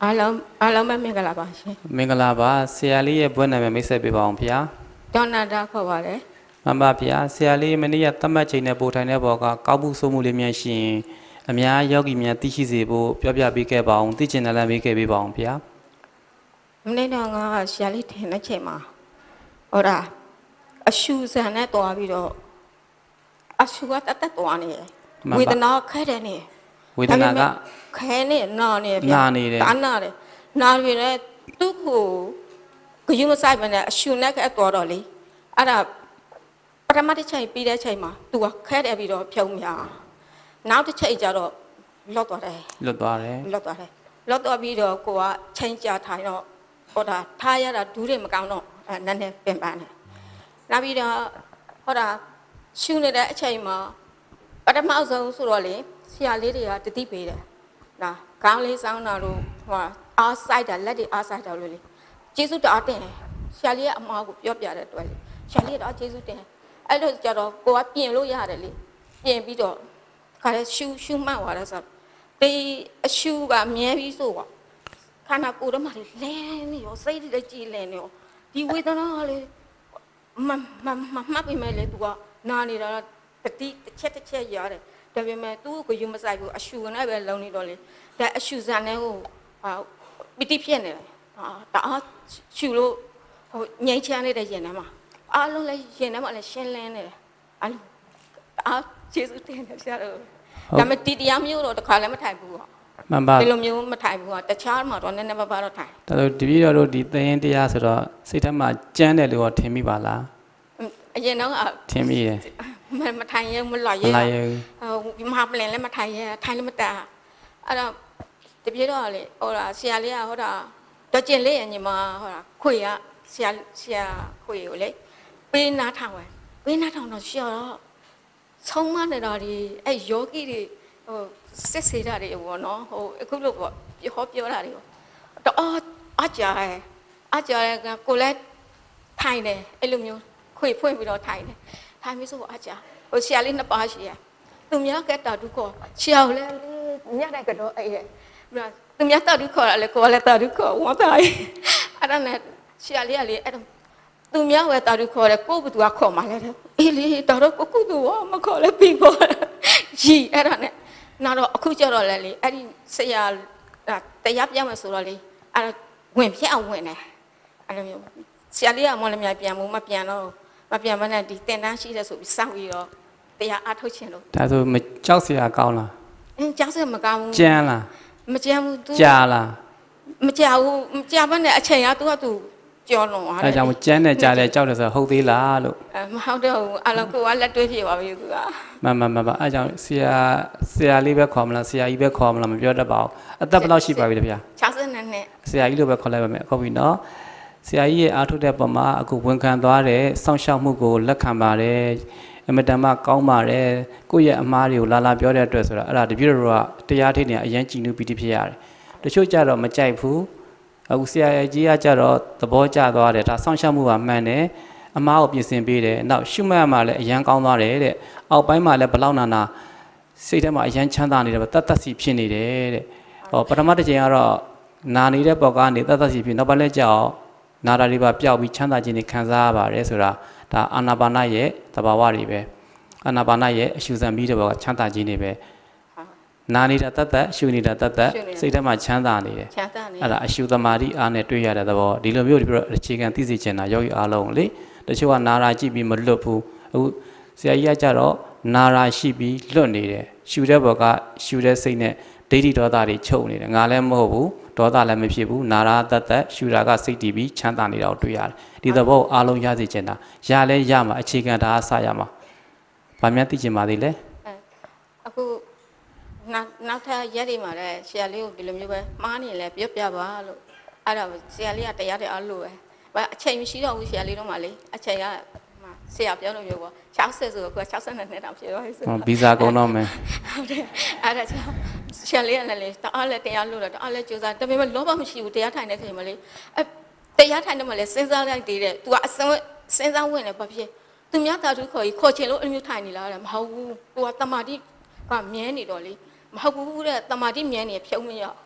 အားလုံးပဲမင်္ဂလာပါရှင်မင်္ဂလာပါဆရာလေးရဲ့ဘွဲ့နာမည်မိတ်ဆက်ပေးပါအောင်ဗျာဒေါ်နာတာခေါ်ပါတယ်မှန်ပါဗျာဆရာလေးမနေ့ကသတ်မှတ်ချိန်နဲ့ပို့ထိုင်တဲ့ဘောကကောက်မှုစိုးမှုလေးများရှိရင်အများယောဂီများသိရှိစေဖို့ပြောပြပေးခဲ့ပါအောင်သိချင်တယ်လည်းပေးခဲ့ပေးပါအောင်ဗျာမနေ့တော့ငါဆရာလေးထင်တဲ့ချိန်မှာဟောတာအရှူဆန်နဲ့တွားပြီးတော့အရှူကတတ်တွားနေတယ်ဝေဒနာခဲတယ်နေဝေဒနာကခဲနေနာနေဗျာနာနေတယ်တာနာတယ်နာပြီးတော့သူ့ကိုယူမဆိုင်မနဲ့အရှူနဲ့ခဲတွားတော့လေအဲ့ဒါပထမတစ်ချိန်ပြီးတဲ့ချိန်မှာ तू ကခဲတယ်ပြီးတော့ဖြုံမြာနောက်တစ်ချိန်ကျတော့လွတ်သွားတယ်လွတ်သွားတယ်လွတ်သွားပြီးတော့ကိုကချိန်ကြာထိုင်တော့ဟောတာထားရတာဒူးတွေမကောင်းတော့နည်းနည်းပင်ပန်းတယ်နောက်ပြီးတော့ဟောတာရှူနေတဲ့အချိန်မှာပထမဆုံးဆိုတော့လေဆရာလေးတွေကတတိပေးတယ်နော်ခေါင်းလေးစောင်းတာလို့ဟောအားဆိုင်တာလက်တွေအားဆိုင်တာလို့လေကျေးဇူးတော်တင်ဆရာလေးကအမားကိုပြောပြတဲ့အတွက်လေဆရာလေးတော့ကျေးဇူးတင်အဲ့လိုကြတော့ကိုကပြင်လို့ရတယ်လေပြင်ပြီးတော့ခါလဲရှူမှတ်သွားတယ်ဆိုတေးအရှူကမြဲပြီးဆိုတော့ခန္ဓာကိုယ်တော့မှလဲနေရောစိတ်တွေကြည်လဲနေရောဒီဝေဒနာကလေမပြမယ်လေ तू ကနာနေတာတတိတစ်ချက်ရတယ်ဒါပေမဲ့ तू ကိုယူမဆိုင်ဘူးအရှူနဲ့ပဲလုံနေတော့လေဒါအရှူစံနဲ့ဟိုပီတိဖြစ်နေတယ်ဒါအားရှူလို့ဟိုငြိမ်းချမ်းနေတဲ့ရင်ထဲမှာအားလုံးလည်းရင်ထဲမှာလည်းရှင်းလင်းနေတယ်အားကျေးဇူးတင်တယ်ဆရာတို့ဒါပေမဲ့ဒီတရားမျိုးတော့တစ်ခါလည်းမထိုင်ဘူးမှန်ပါဒီလိုမျိုးမထိုင်ဘူးတခြားမှာတော့နည်းနည်းပါးပါးတော့ထိုင်ဒါဆိုတပည့်တော်တို့ဒီသင်တရားဆိုတော့စိတ်ထဲမှာကြမ်းတယ်လို့ထင်မိပါလားအရင်တော့ထင်မိတယ်မထိုင်ရမလာရဟိုမဟာပလင်လည်းမထိုင်ရထိုင်လည်းမတာအဲ့တော့တပည့်တော်လေဟိုတာဆရာလေးကဟိုတာတော့ကျင်လေးရညီမဟိုတာခွေကဆရာခွေကိုလေပေးနာထောင်တော့ရှော့တော့ဆုံးမနေတာဒီအဲ့ယောဂီတွေဟိုစစ်စေးတာတွေပေါ့နော်ဟိုအခုလို့ပေါ့ပြောတာတွေတော့အားကြကိုလည်းထိုင်တယ်အဲ့လိုမျိုးခွေဖွင့်ပြီးတော့ထိုင်တယ်ထိုင်ပြီးဆိုအားကြဟိုဆရာလေးနှစ်ပါးရှိရသူများကတာဒုက္ခဆရာကိုလည်းညတဲ့ကတော့အဲ့ရဲ့သူများတာဒုက္ခလည်းကိုလည်းတာဒုက္ခဝမ်းသာအဲ့ဒါနဲ့ဆရာလေးကလေအဲ့သူများဝဲတာဒုက္ခလည်းကိုဘသူကခေါ်မှလဲအေးလေတော်တော့ကိုကုသူမခေါ်လဲပြီးခေါ်ရီအဲ့ဒါနဲ့နောက်တော့အခုကျတော့လေအဲ့ဒီဆရာတရားပြမယ်ဆိုတော့လေအဲ့ဝင်ပြအောင်ဝင်တယ်အဲ့လိုမျိုးဆရာလေးကမော်လမြိုင်ပြန်မှုမပြန်မနဲ့ဒီတင်တန်းရှိတယ်ဆိုပြီးစောင့်ပြီးတော့တရားအားထုတ်ခြင်းလို့ဒါဆိုမကြောက်စရာကောင်းလားကြောက်စရာမကောင်းဘူးကြမ်းလားမကြမ်းဘူး तू ကြာလားမကြာဘူးမကြာမနဲ့အချိန်က तू က तू ကြော်လွန်သွားတယ်အဲကြောင့်ကြမ်းနဲ့ကြာတယ်ကြောက်တယ်ဆိုတော့ဟုတ်သေးလားလို့မဟုတ်တော့ဘူးအလောကိုကလက်တွေ့ဖြစ်ပါပြီသူကမှန်အဲကြောင့်ဆရာလေးပဲခေါ်မလားဆရာကြီးပဲခေါ်မလားမပြောတတ်ပါဘူးအသက်ဘယ်လောက်ရှိပါပြီလဲဗျာ 62နှစ်ဆရာကြီးလိုပဲခေါ်လိုက်ပါမယ်ဟုတ်ပြီနော်ဆရာကြီးရဲ့အားထုတ်တဲ့ပုံမှာအခုဝန်ခံသွားတဲ့စောင့်ရှောက်မှုကိုလက်ခံပါတယ်အမတန်မှကောင်းပါတယ်ကိုယ့်ရဲ့အမားတွေကိုလာပြောတဲ့အတွက်ဆိုတော့အဲ့ဒါတပြည့်တော့တရားထိနေအရင်ကြည်နူးပြီးဖြစ်ရတယ်တချို့ကြတော့မကြိုက်ဘူးအခုဆရာကြီးကကြတော့သဘောကျသွားတယ်ဒါစောင့်ရှောက်မှုကမှန်တယ်အမားကိုပြင်ဆင်ပေးတယ်နောက်ရှုမှတ်မှလည်းအရင်ကောင်းသွားတယ်တဲ့အောက်ပိုင်းမှာလည်းဘလောက်နာစိတ်ထဲမှာအရင်ချမ်းသာနေတယ်တတ်စီဖြစ်နေတယ်တဲ့ဟောပထမတစ်ချိန်ကတော့နာနေတဲ့ပေါ်ကနေတတ်စီဖြစ်နောက်ပိုင်းလည်းကြောက်နာတာတွေပါပျောက်ပြီးချမ်းသာခြင်းတွေခံစားရပါတယ်ဆိုတာဒါအာနာပါနရဲ့သဘာဝတွေပဲအာနာပါနရဲ့အရှုစံပြီးတဲ့ဘောကချမ်းသာခြင်းတွေပဲနာနေတာတတ်ရှုနေတာတတ်စိတ်ထဲမှာချမ်းသာနေတယ်အဲ့ဒါအရှုသမာဓိအားနဲ့တွေ့ရတဲ့သဘောဒီလိုမျိုးဒီပြအခြေခံသိစေချင်တာယောဂီအားလုံးလေတချို့ကနာရာကြည့်ပြီးမလွတ်ဘူးအခုဆရာကြီးကကြတော့နာရာရှိပြီးလွတ်နေတယ်ရှုတဲ့ဘောကရှုတဲ့စိတ်နဲ့ဒိဋ္ဌိဒေါသတွေချုပ်နေတယ်ငါလည်းမဟုတ်ဘူးဒေါသလည်းမဖြစ်ဘူးနာရာတတ်ရှုတာကစိတ်တည်ပြီးချမ်းသာနေတာကိုတွေ့ရတယ်ဒီသဘောအားလုံးရစေချင်တာရလဲရမှာအခြေခံဒါအစရမှာဗာများသိချင်ပါသေးလဲအခုနောက်ထပ်ရက်တွေမှာလည်းဆရာလေးကိုဒီလိုမျိုးပဲမှားနေလဲပြောပြပါလို့အဲ့ဒါဆရာလေးကတရားတွေအားလို့ပဲအချိန်မရှိတော့ဘူးဆရာလေးတော့မှလေအချိန်ကဆရာပြောလို့မျိုးပေါ့60ဆိုတော့က62နှစ်တောင်ဖြစ်သွားပြီဆိုတော့ဗီဇာကုန်တော့မယ်ဟုတ်တယ်အဲ့ဒါကြောင့်ဆရာလေးကလည်းတအားလည်းတရားလို့တော့တအားလည်းကြိုးစားဒါပေမဲ့လောဘမရှိဘူးတရားထိုင်တဲ့ချိန်မှာလေတရားထိုင်တယ်မှာလေစဉ်းစားလိုက်သေးတယ် तू ကအစစဉ်းစားဝင်တယ်ဘာဖြစ်သူများတာသူခေါ်ချင်လို့အမျိုးထိုင်နေလားမဟုတ်ဘူး तू ကတမာတိကမြဲနေတော့လေမဟုတ်ဘူးတဲ့တမာတိမြဲနေဖြုံးမရ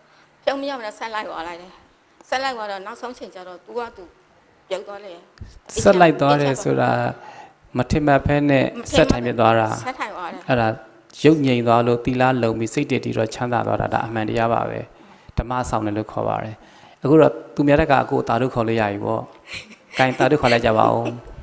ပြုံးမရောက်တော့ဆက်လိုက်သွားလိုက်တယ်ဆက်လိုက်သွားတော့နောက်ဆုံးချိန်ကျတော့ तू က तू ပြုတ်သွားလေဆက်လိုက်သွားတယ်ဆိုတာမထင်မှတ်ဖဲနဲ့ဆက်ထိုင်ပြသွားတာဆက်ထိုင်သွားတယ်အဲ့ဒါရုပ်ငြိမ်သွားလို့သီလလုံပြီးစိတ်တည်တည်တော့ချမ်းသာသွားတာဒါအမှန်တရားပါပဲဓမ္မဆောင်တယ်လို့ခေါ်ပါတယ်အခုတော့သူများတက်ကကိုတာတို့ခေါ်လို့ရပြီပေါ့ gain တာတို့ခေါ်လိုက်ကြပါဦး